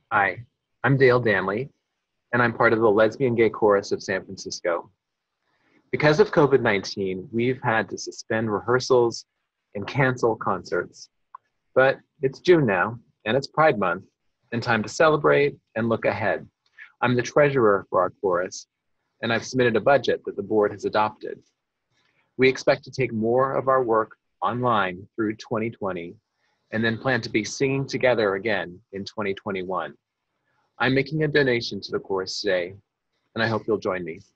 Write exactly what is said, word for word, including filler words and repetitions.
Hi, I'm Dale Danley, and I'm part of the Lesbian Gay Chorus of San Francisco. Because of COVID nineteen, we've had to suspend rehearsals and cancel concerts. But it's June now, and it's Pride Month, and time to celebrate and look ahead. I'm the treasurer for our chorus, and I've submitted a budget that the board has adopted. We expect to take more of our work online through twenty twenty, and then plan to be singing together again in twenty twenty-one. I'm making a donation to the chorus today, and I hope you'll join me.